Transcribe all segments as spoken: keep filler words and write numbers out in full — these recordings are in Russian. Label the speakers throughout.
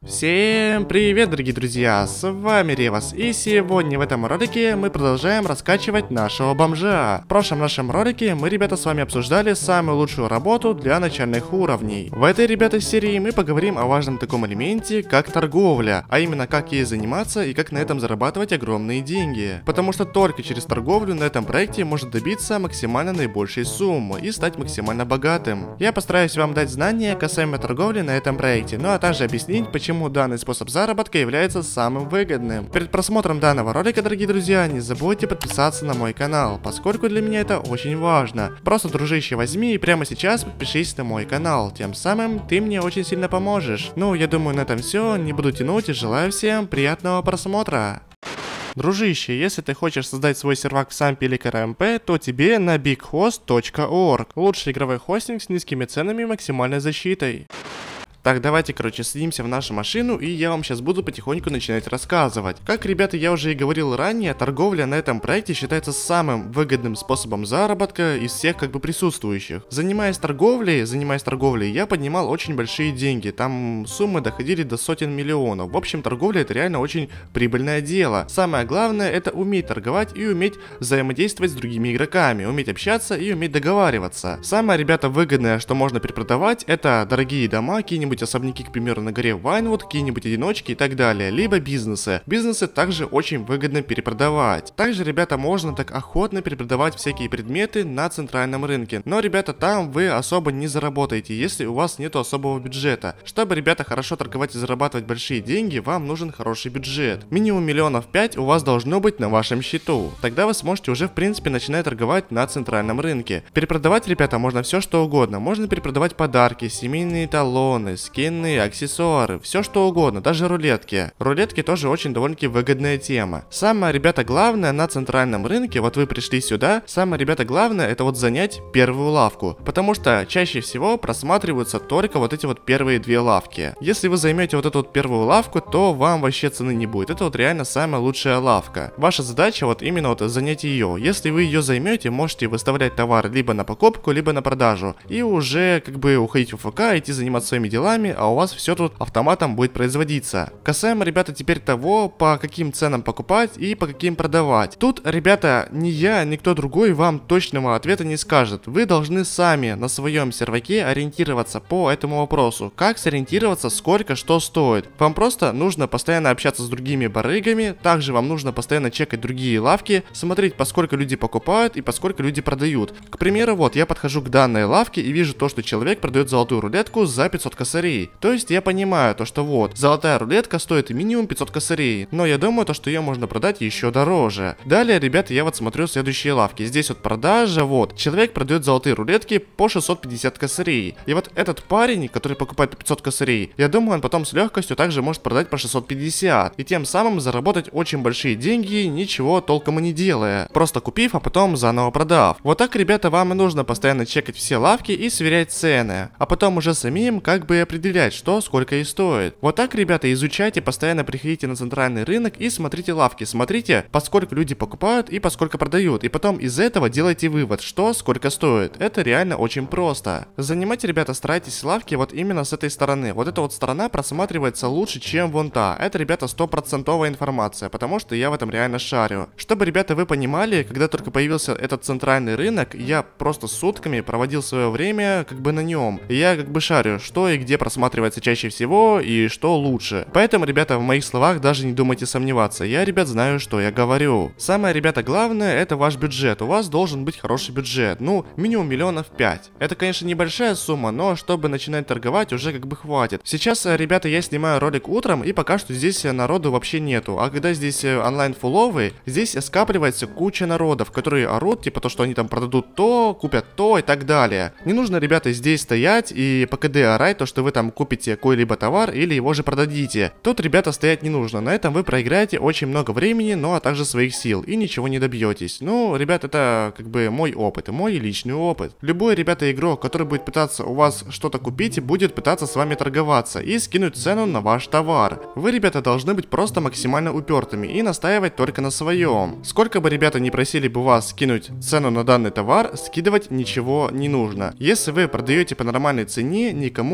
Speaker 1: Всем привет, дорогие друзья, с вами Ревас, и сегодня в этом ролике мы продолжаем раскачивать нашего бомжа. В прошлом нашем ролике мы, ребята, с вами обсуждали самую лучшую работу для начальных уровней. В этой, ребята, серии мы поговорим о важном таком элементе, как торговля, а именно как ей заниматься и как на этом зарабатывать огромные деньги. Потому что только через торговлю на этом проекте можно добиться максимально наибольшей суммы и стать максимально богатым. Я постараюсь вам дать знания касаемо торговли на этом проекте, ну а также объяснить, почему данный способ заработка является самым выгодным. Перед просмотром данного ролика, дорогие друзья, не забудьте подписаться на мой канал, поскольку для меня это очень важно. Просто, дружище, возьми и прямо сейчас подпишись на мой канал, тем самым ты мне очень сильно поможешь. Ну, я думаю, на этом все, не буду тянуть и желаю всем приятного просмотра. Дружище, если ты хочешь создать свой сервак в сампе или КРМП, то тебе на биг хост точка орг. Лучший игровой хостинг с низкими ценами и максимальной защитой. Так, давайте, короче, садимся в нашу машину, и я вам сейчас буду потихоньку начинать рассказывать. Как, ребята, я уже и говорил ранее, торговля на этом проекте считается самым выгодным способом заработка из всех, как бы, присутствующих. Занимаясь торговлей, занимаясь торговлей, я поднимал очень большие деньги, там суммы доходили до сотен миллионов. В общем, торговля — это реально очень прибыльное дело. Самое главное — это уметь торговать и уметь взаимодействовать с другими игроками, уметь общаться и уметь договариваться. Самое, ребята, выгодное, что можно перепродавать, это дорогие дома, какие-нибудь особняки, к примеру, на горе Вайнвуд, какие-нибудь одиночки и так далее, либо бизнесы. Бизнесы также очень выгодно перепродавать. Также, ребята, можно так охотно перепродавать всякие предметы на центральном рынке. Но, ребята, там вы особо не заработаете, если у вас нету особого бюджета. Чтобы, ребята, хорошо торговать и зарабатывать большие деньги, вам нужен хороший бюджет. Минимум миллионов пять у вас должно быть на вашем счету. Тогда вы сможете уже, в принципе, начинать торговать на центральном рынке. Перепродавать, ребята, можно все что угодно. Можно перепродавать подарки, семейные талоны, скины, аксессуары, все что угодно, даже рулетки. Рулетки тоже очень довольно-таки выгодная тема. Самое, ребята, главное на центральном рынке, вот вы пришли сюда, самое, ребята, главное это вот занять первую лавку, потому что чаще всего просматриваются только вот эти вот первые две лавки. Если вы займете вот эту вот первую лавку, то вам вообще цены не будет. Это вот реально самая лучшая лавка. Ваша задача вот именно вот занять ее. Если вы ее займете, можете выставлять товар либо на покупку, либо на продажу. И уже как бы уходить в ФК, идти заниматься своими делами, а у вас все тут автоматом будет производиться. Касаемо, ребята, теперь того, по каким ценам покупать и по каким продавать. Тут, ребята, ни я, ни кто другой вам точного ответа не скажет. Вы должны сами на своем серваке ориентироваться по этому вопросу. Как сориентироваться, сколько что стоит. Вам просто нужно постоянно общаться с другими барыгами, также вам нужно постоянно чекать другие лавки, смотреть, поскольку люди покупают и поскольку люди продают. К примеру, вот я подхожу к данной лавке и вижу то, что человек продает золотую рулетку за пятьсот косарей. То есть я понимаю то, что вот, золотая рулетка стоит минимум пятьсот косарей, но я думаю то, что ее можно продать еще дороже. Далее, ребята, я вот смотрю следующие лавки. Здесь вот продажа, вот, человек продает золотые рулетки по шестьсот пятьдесят косарей. И вот этот парень, который покупает по пятьсот косарей, я думаю, он потом с легкостью также может продать по шестьсот пятьдесят. И тем самым заработать очень большие деньги, ничего толком и не делая. Просто купив, а потом заново продав. Вот так, ребята, вам и нужно постоянно чекать все лавки и сверять цены. А потом уже самим как бы определять, что сколько и стоит. Вот так, ребята, изучайте, постоянно приходите на центральный рынок и смотрите лавки. Смотрите, поскольку люди покупают и поскольку продают. И потом из этого делайте вывод, что сколько стоит. Это реально очень просто. Занимать, ребята, старайтесь лавки вот именно с этой стороны. Вот эта вот сторона просматривается лучше, чем вон та. Это, ребята, стопроцентовая информация, потому что я в этом реально шарю. Чтобы, ребята, вы понимали, когда только появился этот центральный рынок, я просто сутками проводил свое время как бы на нем. И я как бы шарю, что и где просматривается чаще всего и что лучше. Поэтому, ребята, в моих словах даже не думайте сомневаться. Я, ребят, знаю, что я говорю. Самое, ребята, главное это ваш бюджет. У вас должен быть хороший бюджет. Ну, минимум миллионов пять. Это, конечно, небольшая сумма, но чтобы начинать торговать уже как бы хватит. Сейчас, ребята, я снимаю ролик утром и пока что здесь народу вообще нету. А когда здесь онлайн фуловый, здесь скапливается куча народов, которые орут, типа то, что они там продадут то, купят то и так далее. Не нужно, ребята, здесь стоять и по КД орать то, что вы там купите какой-либо товар или его же продадите. Тут, ребята, стоять не нужно. На этом вы проиграете очень много времени, но а также своих сил и ничего не добьетесь. Ну, ребят, это как бы мой опыт, мой личный опыт. Любой, ребята, игрок, который будет пытаться у вас что-то купить, будет пытаться с вами торговаться и скинуть цену на ваш товар. Вы, ребята, должны быть просто максимально упертыми и настаивать только на своем. Сколько бы, ребята, не просили бы вас скинуть цену на данный товар, скидывать ничего не нужно. Если вы продаете по нормальной цене, никому ничего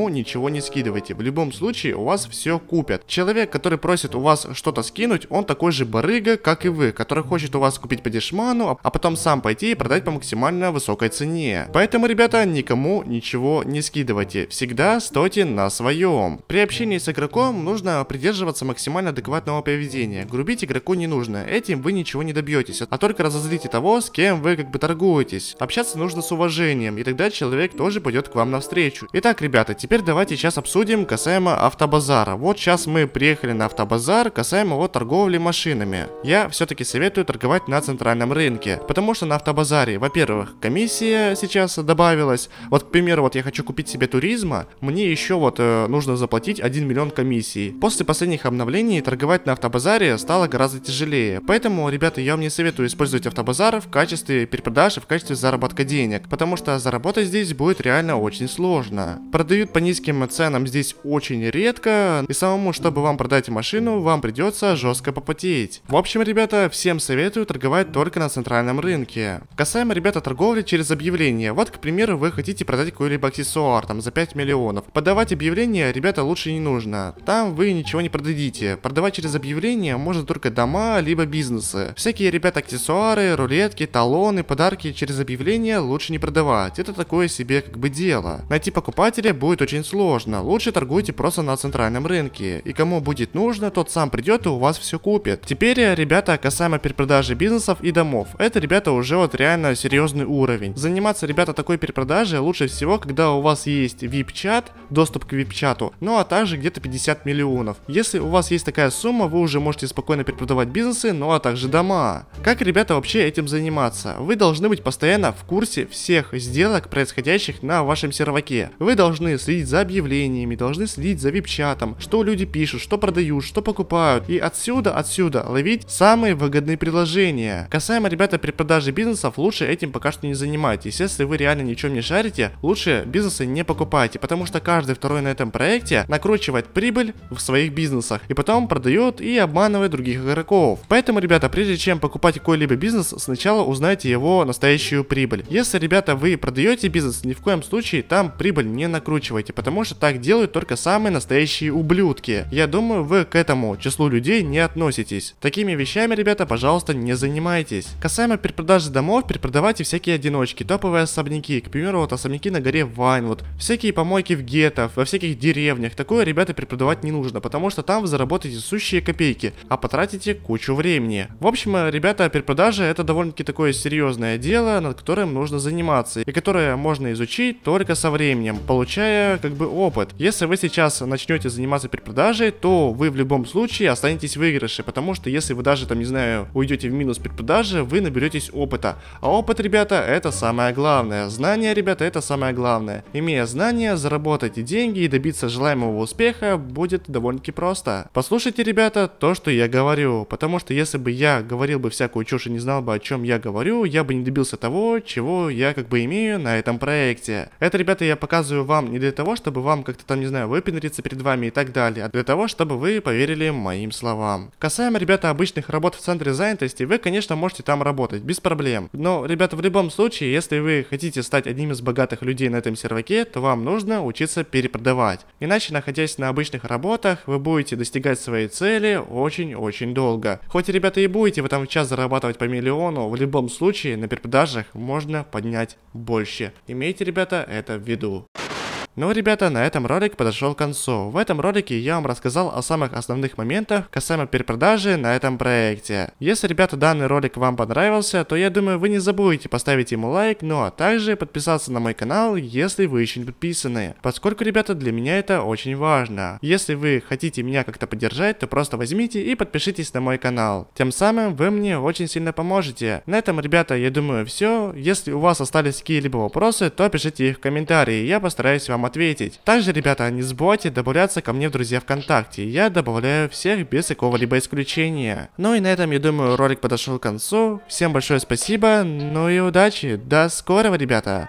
Speaker 1: ничего не скидывайте. В любом случае у вас все купят. Человек, который просит у вас что-то скинуть, он такой же барыга, как и вы, который хочет у вас купить по дешману, а потом сам пойти и продать по максимально высокой цене. Поэтому, ребята, никому ничего не скидывайте. Всегда стойте на своем. При общении с игроком нужно придерживаться максимально адекватного поведения. Грубить игроку не нужно. Этим вы ничего не добьетесь, а только разозлите того, с кем вы как бы торгуетесь. Общаться нужно с уважением, и тогда человек тоже пойдет к вам навстречу. Итак, ребята, теперь давайте сейчас обсудим касаемо автобазара. Вот сейчас мы приехали на автобазар касаемо вот торговли машинами. Я все-таки советую торговать на центральном рынке, потому что на автобазаре, во-первых, комиссия сейчас добавилась. Вот, к примеру, вот я хочу купить себе туризма, мне еще вот э, нужно заплатить один миллион комиссий. После последних обновлений торговать на автобазаре стало гораздо тяжелее. Поэтому, ребята, я вам не советую использовать автобазар в качестве перепродажи, в качестве заработка денег, потому что заработать здесь будет реально очень сложно. Продают по низким ценам здесь очень редко, и самому, чтобы вам продать машину, вам придется жестко попотеть. В общем, ребята, всем советую торговать только на центральном рынке. Касаемо, ребята, торговли через объявление. Вот, к примеру, вы хотите продать какой-либо аксессуар, там, за пять миллионов. Подавать объявление, ребята, лучше не нужно. Там вы ничего не продадите. Продавать через объявление можно только дома, либо бизнесы. Всякие, ребята, аксессуары, рулетки, талоны, подарки через объявление лучше не продавать. Это такое себе как бы дело. Найти покупателя будет очень сложно. Лучше торгуйте просто на центральном рынке. И кому будет нужно, тот сам придет и у вас все купит. Теперь, ребята, касаемо перепродажи бизнесов и домов. Это, ребята, уже вот реально серьезный уровень. Заниматься, ребята, такой перепродажей лучше всего, когда у вас есть ви ай пи-чат, доступ к ви ай пи-чату, ну а также где-то пятьдесят миллионов. Если у вас есть такая сумма, вы уже можете спокойно перепродавать бизнесы, ну а также дома. Как, ребята, вообще этим заниматься? Вы должны быть постоянно в курсе всех сделок, происходящих на вашем серваке. Вы должны следить за объявлениями, должны следить за ви ай пи-чатом, что люди пишут, что продают, что покупают. И отсюда, отсюда ловить самые выгодные предложения. Касаемо, ребята, перепродажи бизнесов, лучше этим пока что не занимайтесь. Если вы реально ничем не шарите, лучше бизнесы не покупайте, потому что каждый второй на этом проекте накручивает прибыль в своих бизнесах и потом продает и обманывает других игроков. Поэтому, ребята, прежде чем покупать какой-либо бизнес, сначала узнайте его настоящую прибыль. Если, ребята, вы продаете бизнес, ни в коем случае там прибыль не накручивайте, потому что так делают только самые настоящие ублюдки. Я думаю, вы к этому числу людей не относитесь. Такими вещами, ребята, пожалуйста, не занимайтесь. Касаемо перепродажи домов, перепродавайте всякие одиночки, топовые особняки, к примеру, вот особняки на горе Вайнвуд, всякие помойки в гетто, во всяких деревнях. Такое, ребята, перепродавать не нужно, потому что там вы заработаете сущие копейки, а потратите кучу времени. В общем, ребята, перепродажа это довольно-таки такое серьезное дело, над которым нужно заниматься, и которое можно изучить только со временем, получая как бы опыт. Если вы сейчас начнете заниматься перепродажей, то вы в любом случае останетесь в выигрыше, потому что если вы даже там, не знаю, уйдете в минус перепродажи, вы наберетесь опыта. А опыт, ребята, это самое главное. Знания, ребята, это самое главное. Имея знания, заработать деньги и добиться желаемого успеха будет довольно-таки просто. Послушайте, ребята, то, что я говорю, потому что если бы я говорил бы всякую чушь и не знал бы, о чем я говорю, я бы не добился того, чего я как бы имею на этом проекте. Это, ребята, я показываю вам не для того, чтобы вам как-то там, не знаю, выпендриться перед вами и так далее, а для того, чтобы вы поверили моим словам. Касаемо, ребята, обычных работ в центре занятости, вы, конечно, можете там работать, без проблем. Но, ребята, в любом случае, если вы хотите стать одним из богатых людей на этом серваке, то вам нужно учиться перепродавать. Иначе, находясь на обычных работах, вы будете достигать своей цели очень-очень долго. Хоть, ребята, и будете в этом час зарабатывать по миллиону, в любом случае на перепродажах можно поднять больше. Имейте, ребята, это в виду. Ну, ребята, на этом ролик подошел к концу. В этом ролике я вам рассказал о самых основных моментах касаемо перепродажи на этом проекте. Если, ребята, данный ролик вам понравился, то я думаю, вы не забудете поставить ему лайк, ну а также подписаться на мой канал, если вы еще не подписаны. Поскольку, ребята, для меня это очень важно. Если вы хотите меня как-то поддержать, то просто возьмите и подпишитесь на мой канал. Тем самым вы мне очень сильно поможете. На этом, ребята, я думаю, все. Если у вас остались какие-либо вопросы, то пишите их в комментарии, я постараюсь вам ответить. Также, ребята, не забывайте добавляться ко мне в друзья ВКонтакте. Я добавляю всех без какого-либо исключения. Ну и на этом, я думаю, ролик подошел к концу. Всем большое спасибо, ну и удачи. До скорого, ребята.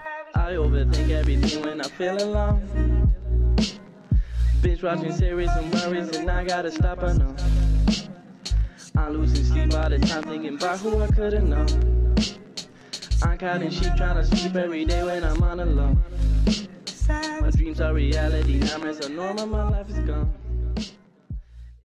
Speaker 1: I'm counting sheep, trying to sleep every day when I'm on the low.
Speaker 2: My dreams are reality, nightmares are normal, my life is gone.